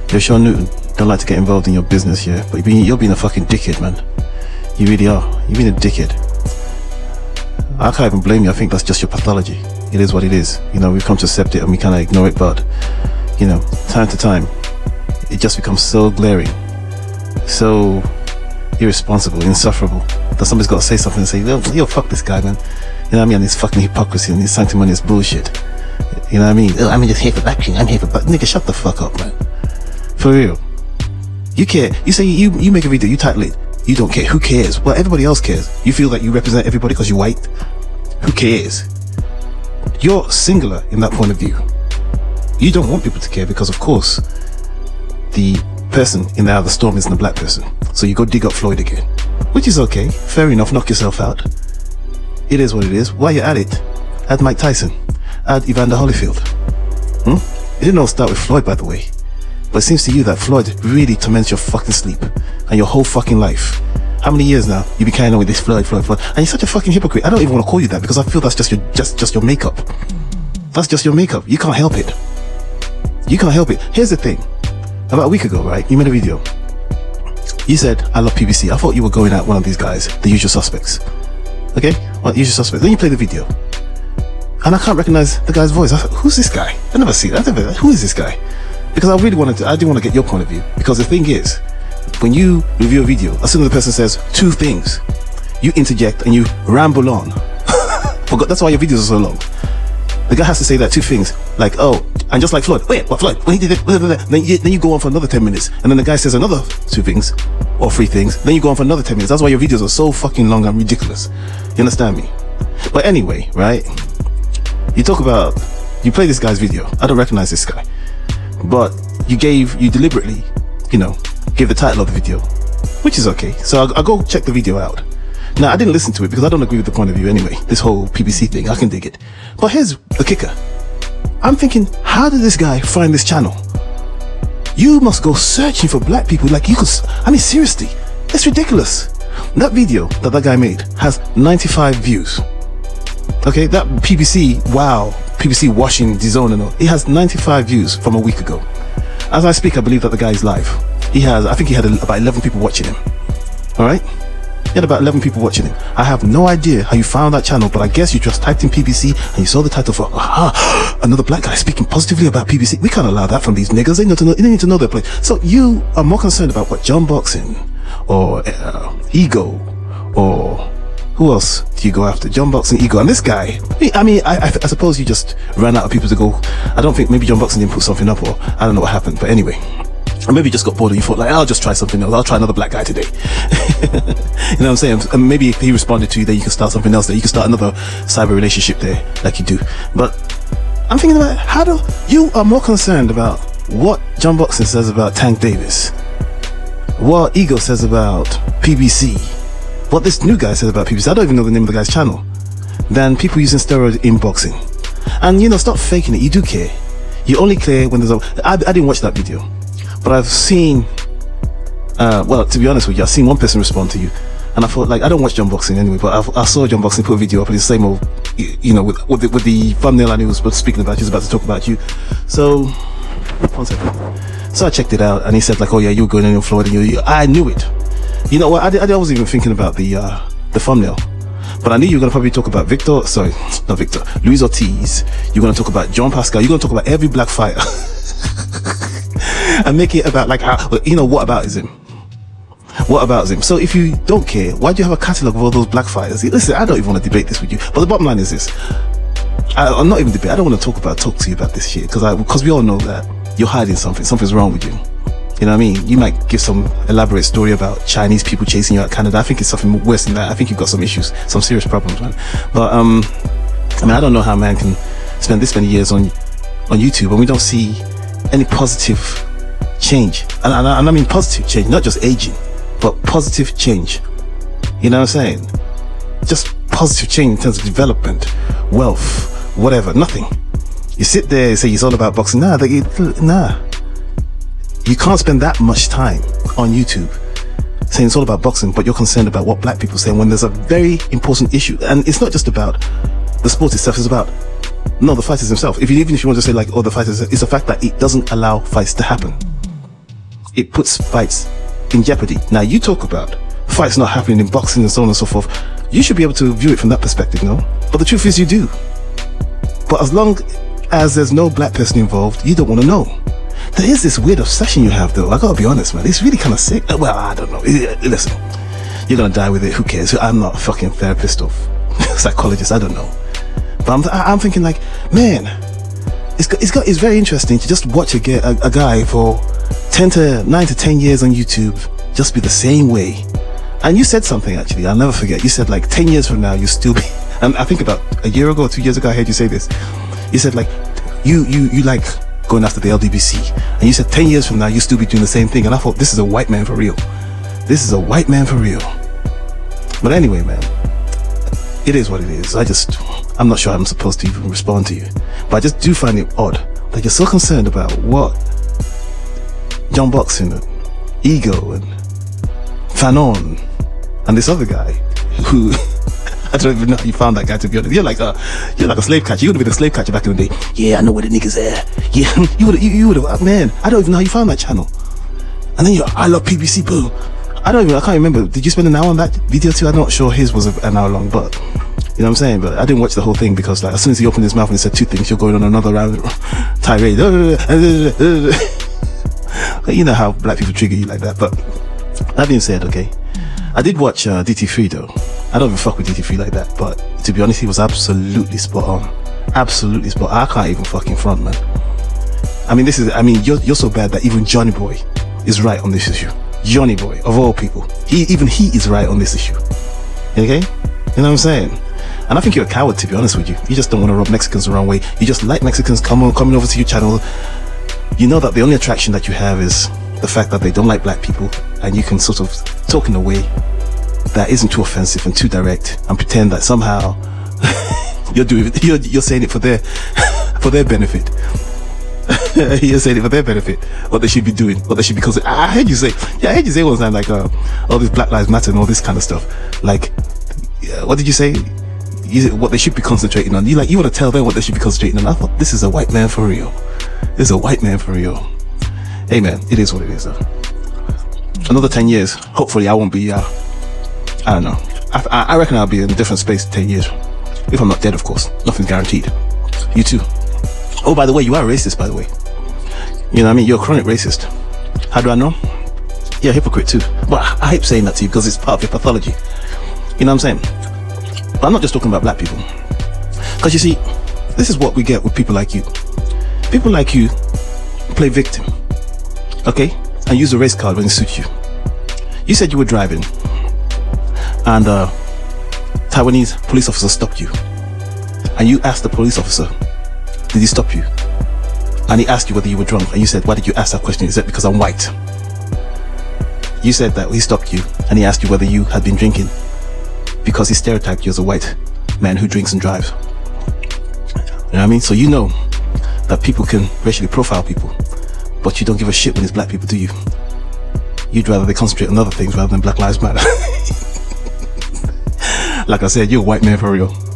Yo, Sean Newton, don't like to get involved in your business here, but you're being a fucking dickhead, man. You really are. You're being a dickhead. I can't even blame you. I think that's just your pathology. It is what it is. You know, we've come to accept it and we kind of ignore it, but, you know, time to time, it just becomes so glaring, so irresponsible, insufferable, that somebody's got to say something and say, yo, fuck this guy, man. You know what I mean? And his fucking hypocrisy and his sanctimonious bullshit. You know what I mean? Oh, I'm just here for boxing. I'm here for nigga, shut the fuck up, man. For real. You care. You say you make a video, you title it. You don't care. Who cares? Well, everybody else cares. You feel like you represent everybody because you're white. Who cares? You're singular in that point of view. You don't want people to care because, of course, the person in the eye of the storm isn't a black person. So you go dig up Floyd again, which is okay. Fair enough. Knock yourself out. It is what it is. While you're at it, add Mike Tyson, add Evander Holyfield. It didn't all start with Floyd, by the way. But it seems to you that Floyd really torments your fucking sleep and your whole fucking life. How many years now you been carrying on with this Floyd? And you're such a fucking hypocrite. I don't even want to call you that because I feel that's just your makeup. That's just your makeup. You can't help it. You can't help it. Here's the thing. About a week ago, right? You made a video. You said, I love PBC. I thought you were going at one of these guys, the usual suspects. Okay? Well, usual suspects. Then you play the video. And I can't recognize the guy's voice. I thought, who's this guy? I never see that. Who is this guy? Because I didn't want to get your point of view. Because the thing is, when you review a video, as soon as the person says two things, you interject and you ramble on. That's why your videos are so long. The guy has to say that two things, like, oh, and just like Floyd, wait, what Floyd? When he did it, then you go on for another 10 minutes, and then the guy says another two things, or three things, then you go on for another 10 minutes. That's why your videos are so fucking long and ridiculous. You understand me? But anyway, right? You play this guy's video. I don't recognize this guy. But you deliberately, gave the title of the video, which is okay. So I'll go check the video out. Now, I didn't listen to it because I don't agree with the point of view anyway. This whole PBC thing, I can dig it. But here's the kicker. I'm thinking, how did this guy find this channel? You must go searching for black people like you could. I mean, seriously, it's ridiculous. That video that guy made has 95 views. Okay, that PBC, wow, PBC washing DAZN and all, it has 95 views from a week ago. As I speak, I believe that the guy is live. I think he had about 11 people watching him. All right? He had about 11 people watching him. I have no idea how you found that channel, but I guess you just typed in PBC and you saw the title for, another black guy speaking positively about PBC. We can't allow that from these niggas. They need to know their place. So you are more concerned about what John Boxing or Ego, or who else do you go after? John Boxing, Ego, and this guy. I suppose you just ran out of people to go. I don't think, maybe John Boxing didn't put something up, or I don't know what happened, but anyway. Or maybe you just got bored and you thought, like, I'll just try something else. I'll try another black guy today. You know what I'm saying? And maybe if he responded to you, then you can start something else there. You can start another cyber relationship there, like you do. But I'm thinking about, you are more concerned about what John Boxing says about Tank Davis, what Ego says about PBC, what this new guy says about PBC. I don't even know the name of the guy's channel, than people using steroids in boxing. And stop faking it. You do care. You only care when there's I didn't watch that video. But I've seen, well, to be honest with you, I've seen one person respond to you, and I thought, like, I don't watch John Boxing anyway, but I saw John Boxing put a video up, and the same old, with the thumbnail, and he was speaking about, he was about to talk about you. So, one second. So I checked it out, and he said, like, oh yeah, you were going in on Floyd, and I knew it. You know what? I wasn't even thinking about the thumbnail, but I knew you were gonna probably talk about Luis Ortiz. You're gonna talk about John Pascal. You're gonna talk about every black fighter. And make it about, like, how, what about him? What about him? So if you don't care, why do you have a catalogue of all those black fighters? Listen, I don't even want to debate this with you, but the bottom line is this. I'm not even debating. I don't want to talk to you about this shit, because we all know that you're hiding something. Something's wrong with you. You know what I mean? You might give some elaborate story about Chinese people chasing you out of Canada. I think it's something worse than that. I think you've got some issues, some serious problems, man. But I don't know how a man can spend this many years on YouTube and we don't see any positive change, and I mean positive change, not just aging, but positive change. You know what I'm saying? Just positive change in terms of development, wealth, whatever. Nothing. You sit there and say it's all about boxing. Nah. You can't spend that much time on YouTube saying it's all about boxing, but you're concerned about what black people say when there's a very important issue. And it's not just about the sport itself, it's about the fighters themselves. Even if you want to say, like, oh, the fighters, it's the fact that it doesn't allow fights to happen. it puts fights in jeopardy. Now you talk about fights not happening in boxing and so on and so forth. You should be able to view it from that perspective, no? But the truth is you do. But as long as there's no black person involved, you don't want to know. There is this weird obsession you have, though. I gotta be honest, man. It's really kind of sick. Well, I don't know. Listen, you're gonna die with it. Who cares? I'm not a fucking therapist or psychologist. I don't know. But I'm thinking like, man, it's very interesting to just watch a guy for 9 to 10 years on YouTube just be the same way. And you said something, actually, I'll never forget. You said like 10 years from now, you still be, and I think about a year ago or 2 years ago, I heard you say this. You said like, you like going after the LDBC. And you said 10 years from now, you still be doing the same thing. And I thought, this is a white man for real. This is a white man for real. But anyway, man, it is what it is. I'm not sure I'm supposed to even respond to you. But I just do find it odd that you're so concerned about what John Boxing and Ego and Fanon and this other guy who I don't even know how you found that guy, to be honest. You're like a slave catcher. You would have been a slave catcher back in the day. Yeah, I know where the niggas are. Yeah, you would have, man, I don't even know how you found that channel. And then I love PBC, boo. I can't remember. Did you spend an hour on that video too? I'm not sure his was an hour long, but you know what I'm saying? But I didn't watch the whole thing because like as soon as he opened his mouth and he said two things, you're going on another round tirade. You know how black people trigger you like that. But that being said, okay, I did watch DT3 though. I don't even fuck with DT3 like that, but to be honest, he was absolutely spot on. Absolutely spot on. I can't even fucking front, man. I mean, you're so bad that even Johnny Boy is right on this issue. Johnny Boy, of all people. He is right on this issue. Okay? You know what I'm saying? And I think you're a coward, to be honest with you. You just don't want to rub Mexicans the wrong way. You just like Mexicans coming over to your channel. You know that the only attraction that you have is the fact that they don't like black people, and you can sort of talk in a way that isn't too offensive and too direct and pretend that somehow you're saying it for their benefit. You're saying it for their benefit, what they should be doing, what they should be considering. I heard you say one time like all this Black Lives Matter and all this kind of stuff. Like, what did you say? What they should be concentrating on. You want to tell them what they should be concentrating on. I thought, this is a white man for real. This is a white man for real. Hey man, it is what it is though. Another 10 years, hopefully I won't be, I don't know. I reckon I'll be in a different space in 10 years. If I'm not dead, of course. Nothing's guaranteed. You too. Oh, by the way, you are racist, by the way. You know what I mean? You're a chronic racist. How do I know? You're a hypocrite too. Well, I hate saying that to you because it's part of your pathology. You know what I'm saying? But I'm not just talking about black people. Because you see, this is what we get with people like you. People like you play victim, okay? And use a race card when it suits you. You said you were driving and Taiwanese police officer stopped you. And you asked the police officer, did he stop you? And he asked you whether you were drunk, and you said, why did you ask that question? He said, because I'm white. You said that he stopped you and he asked you whether you had been drinking because he stereotyped you as a white man who drinks and drives. You know what I mean? So you know that people can racially profile people, but you don't give a shit when it's black people, do you? You'd rather they concentrate on other things rather than Black Lives Matter. Like I said, you're a white man for real.